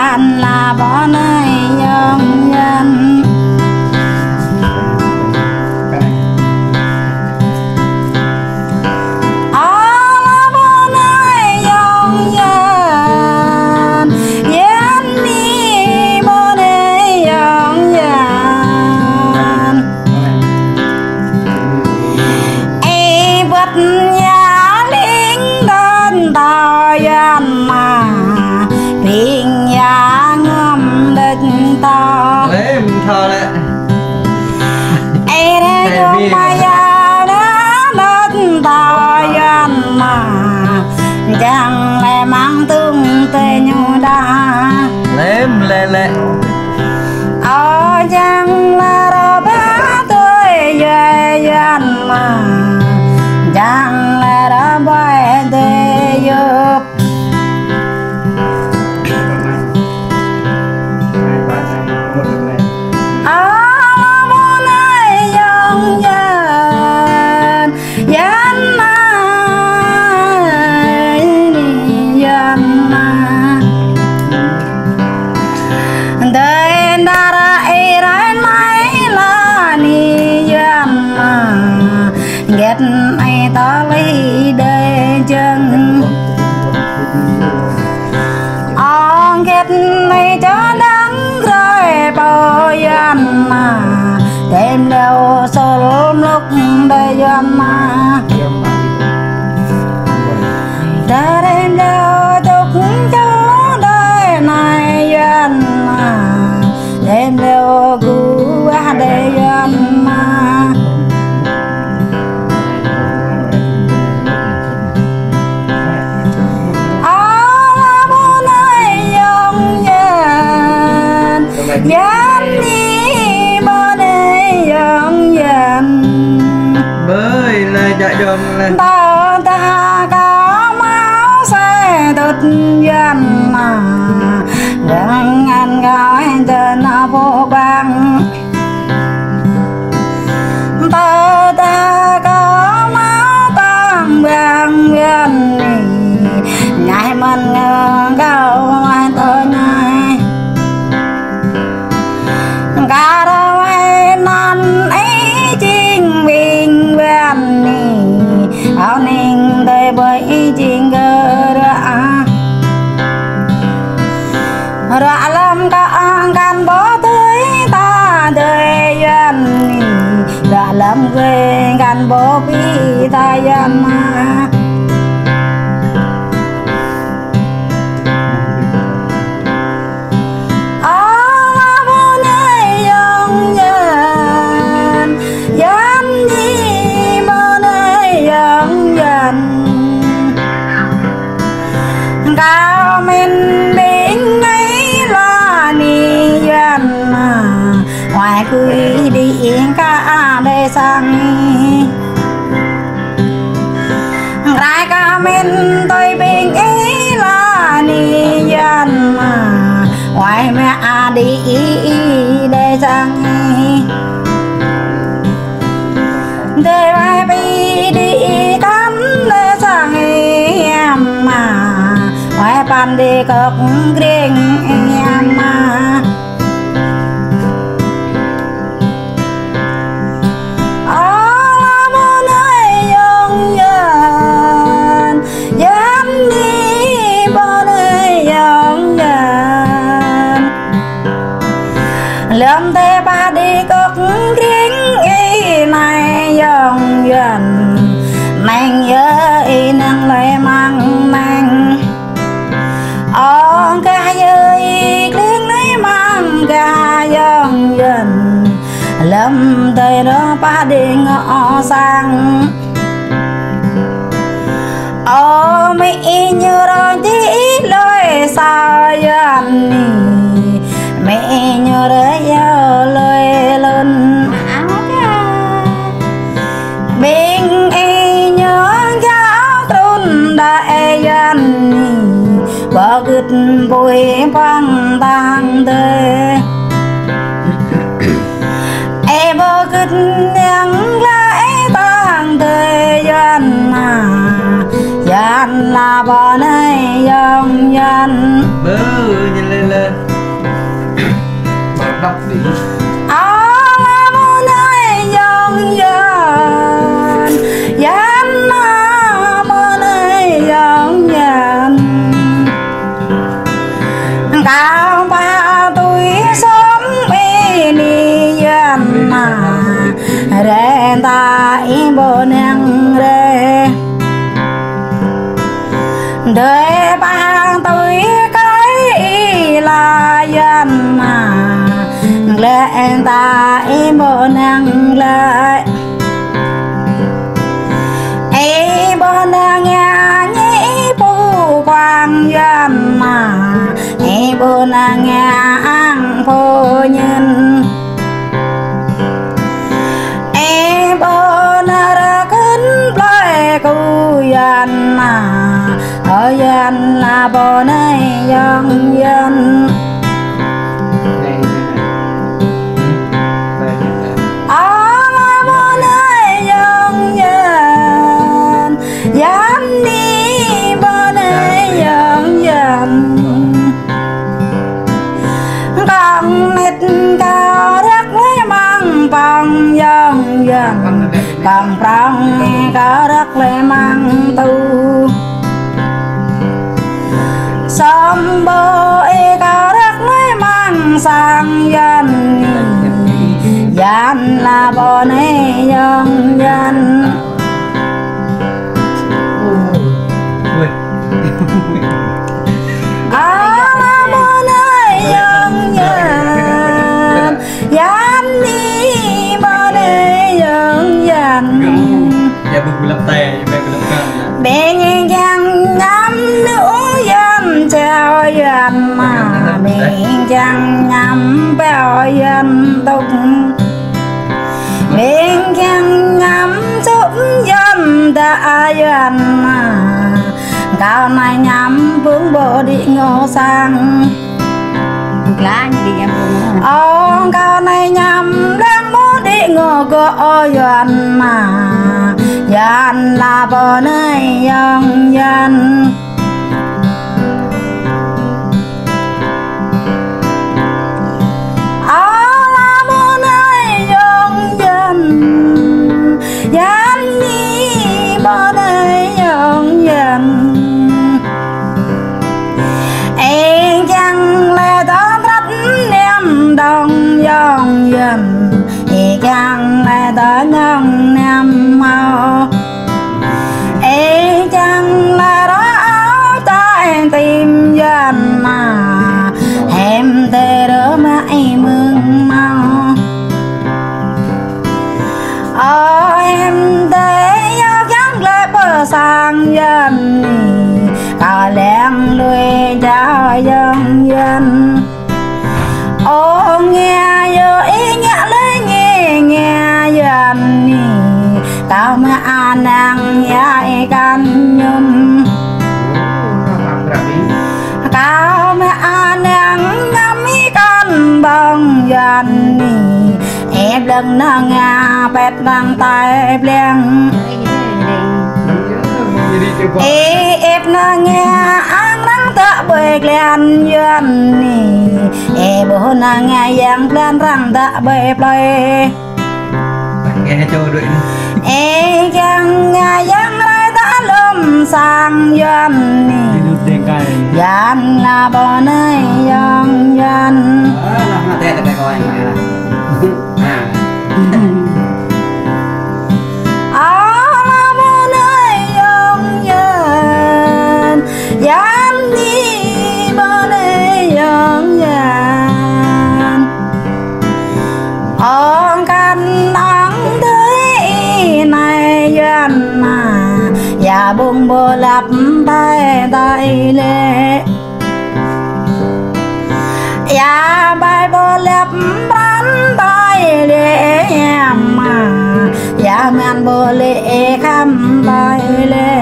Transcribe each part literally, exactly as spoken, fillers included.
gian là bỏ nơi dòng dân thơ đấy. Ê đây dùng mà già đã đến tòa dân mà chẳng lẽ mang tương tê nhu đa lém lẹ lẹ ở chẳng là đồ bá tôi về dân mà chẳng lẽ đã bay tê dục ai ta lấy để chân on ghét này cho đắng rồi bao dân mà đêm đâu solo lúc đây dân mà đã đêm đâu chúc cho đời này dân mà đêm đâu cứu đây dân mà dám đi bờ đây dọn dần bơi là chạy đường là ta ta có máu xe tụt dân mà đừng anh gọi tên vô bằng ta ta có máu tan vàng dân ngày mình gạo anh tôi này cả đâu ai non ấy chính mình bên nì áo ninh đời bởi chính cơ ra ra làm cả gan bỏ tới ta đời dân nì ra làm quê gan bỏ bi ta dân mà cao mình bên ấy là ni dân mà ngoài cười đi cả đời sang lại cao mình tôi bên ấy là ni dân mà ngoài mẹ đi đời sang đời vai đi đi cắm đời sang em mà ngoài bàn đi cực riêng em mà ở là một nơi dòng dần dám đi một nơi dòng dần lâm thế ba đi cực riêng ý này dòng dần mình nhớ ý năng lời mang mang on ca ơi tiếng lấy mang ca dần dần lâm thời đó ba đi ngõ sang ô mỹ như rồi tí lời sao dần mẹ như đấy giờ lời lớn bên y nhớ giáo trốn đại dân bờ gứt bụi vang tang tê e bờ gứt nhang lại tang tê dân à dân là bờ này dòng dần bơ nhìn lên lên mà đọc đi à mô nơi dòng dần dần à mô nơi dòng dần cao ba tuổi sống y ni dần mà re ta y bồ nang re đời ba tuổi cái là dân mà lệ ta y bồ nang lại y bồ nang nhà nhĩ bu quang dân mà y bồ nang nhà ăn phu nhân y bồ nang ra kính lại cu dân mà ở dân là bồ nơi dân dân ở là bồ nơi dân dân dân đi bồ nơi dân dân con mít cao đất với măng bằng dân dân còn trong cao đất với măng tu sông bờ e cao đất mới mang sang dân dân là bò này dân dân à là bò này dân dân dân đi bò này dân dân dạ bực lập tè mẹ bực lập cam bên dân ngắm nữ dân treo dân mà bên dân ngắm bèo dân tục bên dân ngắm giúp dân đã dân mà cao này ngắm vướng bộ đi ngô sang lá như đi em ông cao này nhắm đang muốn đi ngô gõ dân mà dân là bò nơi dân dân ở là bò nơi dân dân dân đi bò nơi dân dân em chẳng là đó rất niềm đông dân dân em chẳng là đó nhân niềm màu em chẳng là đó áo tay tìm dân mà em tê đỡ mãi mừng mau ờ em tê yêu gắn lại bờ sang dân cả lẹn lùi cho dân dân ô nghe giờ ý nghĩa lấy nghe nghe dân tao mà an năng dạy căn nhung tao mà an năng ngắm ý căn bằng dân ép lần nó ngà bẹt bằng tay bèn ép nó nghe ăn nắng ta bơi lên dân ép bố nó nghe giang lên răng ta bơi bơi nghe cho đuổi ê chẳng nghe giang lại ta lùm sang dân dân là bò nơi dân dân nó tè tè coi dân đi bờ đây dân dân ông căn nắng tới này dân mà và bùng bồ lặp tay tay lệ và bài bồ lặp bắn tay lệ em mà và men bồ lệ khăm tay lệ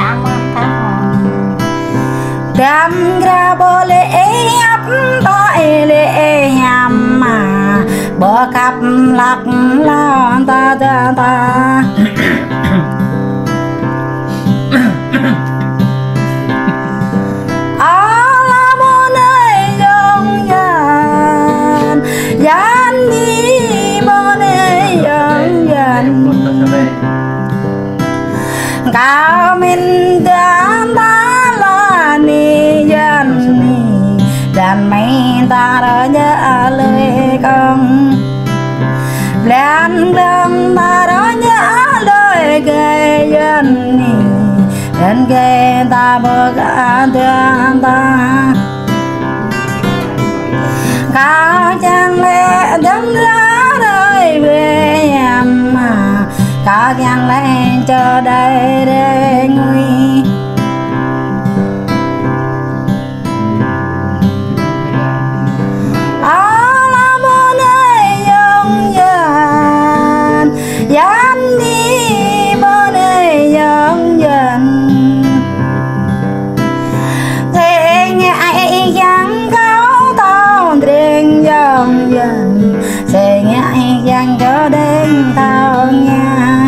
Gam gra bole ap tai le nham mà bờ cặp lạc la ta ta ta dần mấy ta đã nhớ lời con lên đường ta đã nhớ lời ghê dân đến ghê ta bơ cả thương ta cao chẳng lẽ đâm ra đời về em mà cao chẳng lẽ chờ đây để nguy dán đi bơ đây dần dần thế ngại chẳng kháo tao đền dần dần thế ngại chẳng cho đến tao nha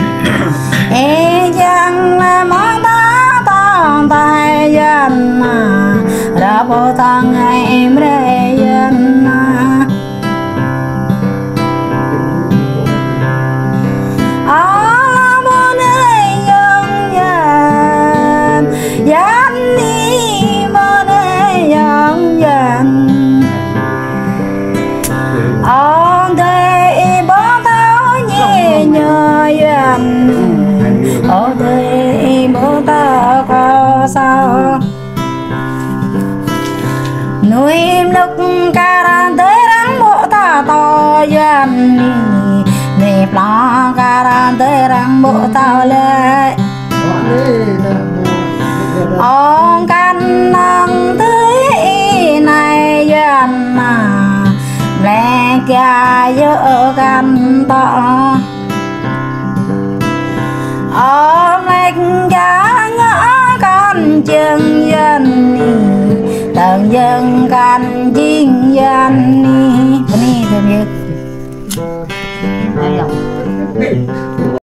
ê chẳng là món ta tao tay dân mà đã bộ thằng em rê dân mà dán đi bơ đây dần dần on đây bó tao nhẹ nhờ dần ở đây bó tao có sao nuôi lúc ca ran tới rắn bộ ta to dần nếp lo ca ran tới rắn bộ tao lên ông căn nâng tưới này dần mà lẹ kia dỡ căn to ông lệch giá ngõ con chân dân tầng dân căn chiên dân ni ni thường